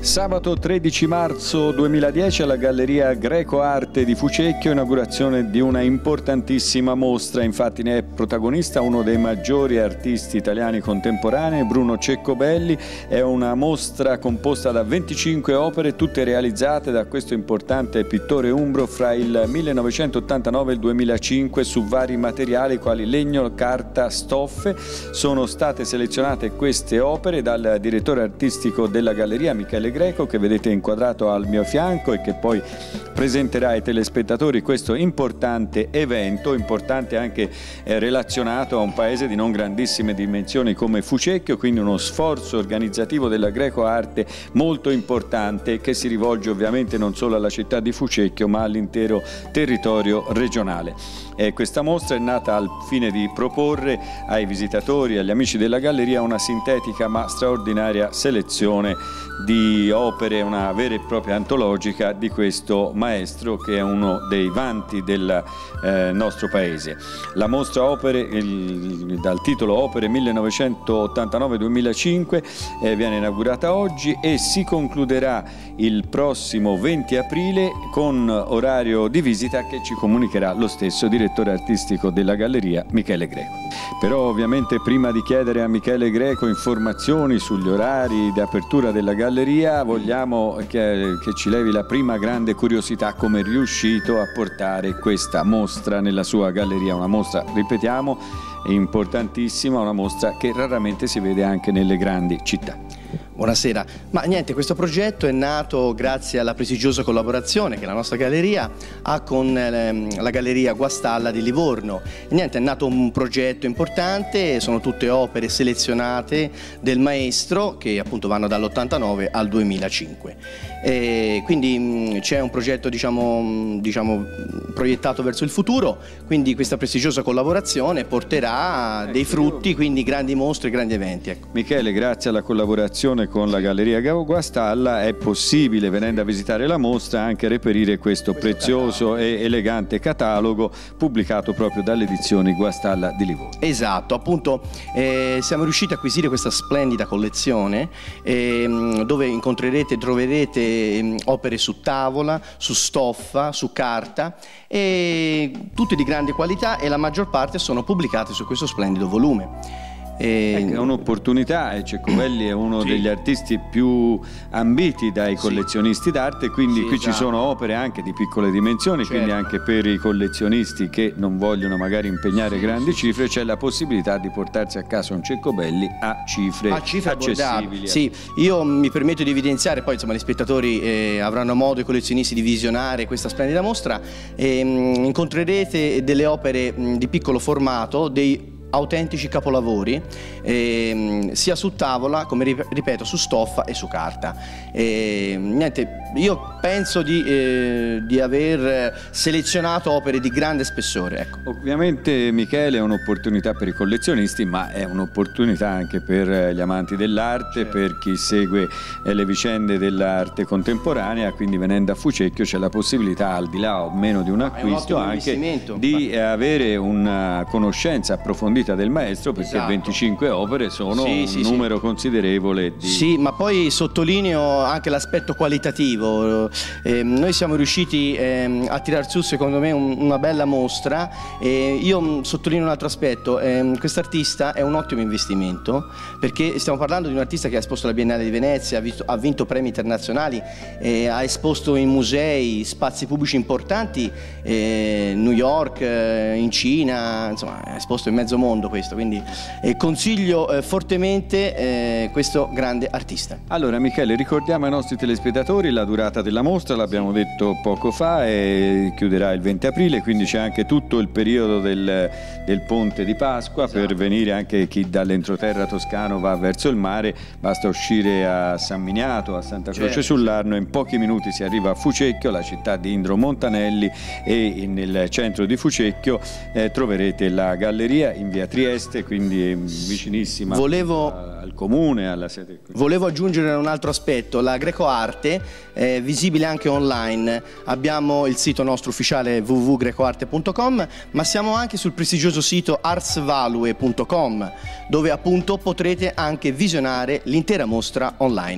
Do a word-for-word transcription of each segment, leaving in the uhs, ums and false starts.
Sabato tredici marzo duemiladieci alla Galleria Greco Arte di Fucecchio, inaugurazione di una importantissima mostra. Infatti ne è protagonista uno dei maggiori artisti italiani contemporanei, Bruno Ceccobelli. È una mostra composta da venticinque opere, tutte realizzate da questo importante pittore umbro fra il millenovecentottantanove e il duemilacinque su vari materiali quali legno, carta, stoffe. Sono state selezionate queste opere dal direttore artistico della galleria, Michele Greco, che vedete inquadrato al mio fianco e che poi presenterà ai telespettatori questo importante evento, importante anche eh, relazionato a un paese di non grandissime dimensioni come Fucecchio, quindi uno sforzo organizzativo della Greco Arte molto importante che si rivolge ovviamente non solo alla città di Fucecchio ma all'intero territorio regionale. E questa mostra è nata al fine di proporre ai visitatori, agli amici della galleria, una sintetica ma straordinaria selezione di opere, una vera e propria antologica di questo maestro che è uno dei vanti del eh, nostro paese. La mostra opere, il, dal titolo Opere millenovecentottantanove duemilacinque, eh, viene inaugurata oggi e si concluderà il prossimo venti aprile con orario di visita che ci comunicherà lo stesso direttore artistico della galleria, Michele Greco. Però ovviamente prima di chiedere a Michele Greco informazioni sugli orari di apertura della galleria vogliamo che, che ci levi la prima grande curiosità: come è riuscito a portare questa mostra nella sua galleria, una mostra, ripetiamo, importantissima, una mostra che raramente si vede anche nelle grandi città. Buonasera, ma niente, questo progetto è nato grazie alla prestigiosa collaborazione che la nostra galleria ha con ehm, la Galleria Guastalla di Livorno. E niente, è nato un progetto importante, sono tutte opere selezionate del maestro che appunto vanno dall'ottantanove al duemilacinque. E quindi c'è un progetto diciamo, diciamo proiettato verso il futuro, quindi questa prestigiosa collaborazione porterà dei frutti, quindi grandi mostre, grandi eventi. Ecco. Michele, grazie alla collaborazione con la Galleria Guastalla è possibile, venendo a visitare la mostra, anche reperire questo, questo prezioso catalogo. e elegante catalogo pubblicato proprio dalle edizioni Guastalla di Livorno. Esatto, appunto eh, siamo riusciti a acquisire questa splendida collezione eh, dove incontrerete e troverete eh, opere su tavola, su stoffa, su carta, e tutte di grande qualità, e la maggior parte sono pubblicate su questo splendido volume. E... È un'opportunità, e Ceccobelli è uno sì. degli artisti più ambiti dai collezionisti sì. d'arte, quindi sì, qui esatto. ci sono opere anche di piccole dimensioni, certo. quindi anche per i collezionisti che non vogliono magari impegnare sì, grandi sì, cifre c'è la possibilità di portarsi a casa un Ceccobelli a cifre, a cifre accessibili. Sì, io mi permetto di evidenziare, poi insomma gli spettatori eh, avranno modo, i collezionisti, di visionare questa splendida mostra e mh, incontrerete delle opere mh, di piccolo formato, dei autentici capolavori, eh, sia su tavola come ripeto su stoffa e su carta. E, niente, io penso di, eh, di aver selezionato opere di grande spessore. Ecco. Ovviamente Michele è un'opportunità per i collezionisti, ma è un'opportunità anche per gli amanti dell'arte, certo. per chi segue eh, le vicende dell'arte contemporanea, quindi venendo a Fucecchio c'è la possibilità, al di là o meno di un acquisto, un anche di eh, avere una conoscenza approfondita del maestro, perché esatto. venticinque opere sono sì, un sì, numero sì. considerevole di... Sì, ma poi sottolineo anche l'aspetto qualitativo. Eh, noi siamo riusciti eh, a tirar su, secondo me, un, una bella mostra. Eh, io sottolineo un altro aspetto: eh, quest'artista è un ottimo investimento, perché stiamo parlando di un artista che ha esposto alla Biennale di Venezia, ha, visto, ha vinto premi internazionali, eh, ha esposto in musei, spazi pubblici importanti, eh, New York, eh, in Cina, insomma ha esposto in mezzo mondo questo, quindi eh, consiglio eh, fortemente eh, questo grande artista. Allora Michele, ricordiamo ai nostri telespettatori la durata della mostra, l'abbiamo detto poco fa, e chiuderà il venti aprile, quindi c'è anche tutto il periodo del, del ponte di Pasqua, esatto. per venire anche chi dall'entroterra toscano va verso il mare, basta uscire a San Miniato, a Santa Croce certo. sull'Arno, in pochi minuti si arriva a Fucecchio, la città di Indro Montanelli, e nel centro di Fucecchio eh, troverete la galleria in via Trieste, quindi vicinissima volevo, al comune, alla sede. Volevo aggiungere un altro aspetto: la Greco Arte è visibile anche online, abbiamo il sito nostro ufficiale w w w punto grecoarte punto com, ma siamo anche sul prestigioso sito artsvalue punto com, dove appunto potrete anche visionare l'intera mostra online.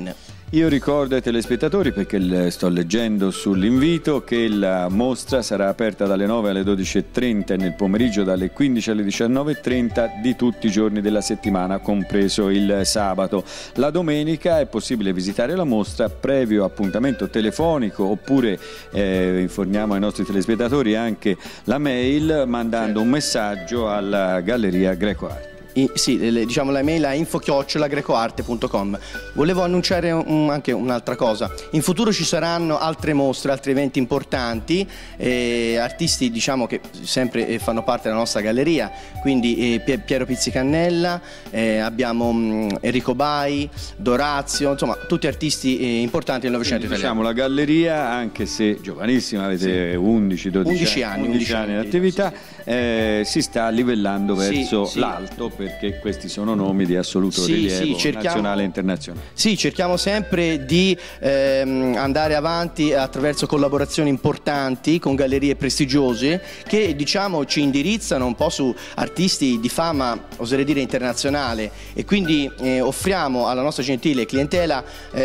Io ricordo ai telespettatori, perché sto leggendo sull'invito, che la mostra sarà aperta dalle nove alle dodici e trenta e nel pomeriggio dalle quindici alle diciannove e trenta di tutti i giorni della settimana, compreso il sabato. La domenica è possibile visitare la mostra previo appuntamento telefonico, oppure eh, informiamo ai nostri telespettatori anche la mail mandando un messaggio alla Galleria Greco Arte. I, sì, le, diciamo la mail a info chiocciola grecoarte punto com. Volevo annunciare un, anche un'altra cosa. In futuro ci saranno altre mostre, altri eventi importanti, eh, artisti diciamo che sempre eh, fanno parte della nostra galleria, quindi eh, Piero Pizzicannella, eh, abbiamo mh, Enrico Bai, Dorazio, insomma tutti artisti eh, importanti del Novecento italiano. Diciamo la galleria, anche se giovanissima, avete sì. undici dodici anni, undici anni di attività, sì. eh, si sta livellando verso sì, sì. l'alto, perché questi sono nomi di assoluto sì, rilievo sì, cerchiamo, nazionale e internazionale. Sì, cerchiamo sempre di ehm, andare avanti attraverso collaborazioni importanti con gallerie prestigiose che diciamo ci indirizzano un po' su artisti di fama, oserei dire, internazionale, e quindi eh, offriamo alla nostra gentile clientela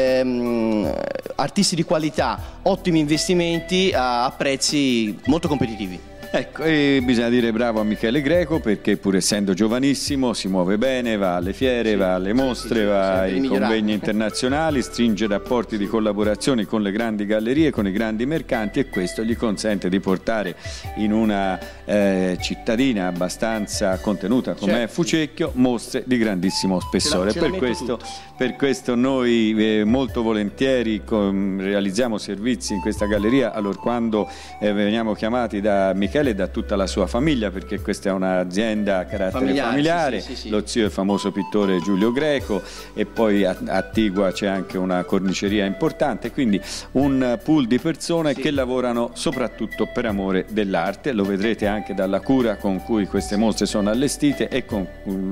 ehm, artisti di qualità, ottimi investimenti a, a prezzi molto competitivi. Ecco, e bisogna dire bravo a Michele Greco, perché pur essendo giovanissimo si muove bene, va alle fiere, sì, va alle mostre, sì, sì, va ai convegni internazionali, stringe rapporti di collaborazione con le grandi gallerie, con i grandi mercanti, e questo gli consente di portare in una eh, cittadina abbastanza contenuta come certo. è Fucecchio mostre di grandissimo spessore. Ce la, ce per, questo, per questo noi eh, molto volentieri com, realizziamo servizi in questa galleria, allora quando eh, veniamo chiamati da Michele e da tutta la sua famiglia, perché questa è un'azienda a carattere familiare, familiare. Sì, sì, sì. Lo zio è il famoso pittore Giulio Greco, e poi a, a Tigua c'è anche una corniceria importante, quindi un pool di persone sì. che lavorano soprattutto per amore dell'arte. Lo vedrete anche dalla cura con cui queste mostre sono allestite e con,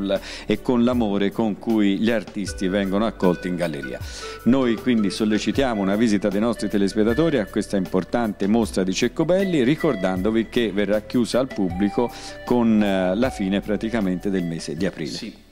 e con l'amore con cui gli artisti vengono accolti in galleria. Noi quindi sollecitiamo una visita dei nostri telespettatori a questa importante mostra di Ceccobelli, ricordandovi che verrà chiusa al pubblico con la fine praticamente del mese di aprile. Sì.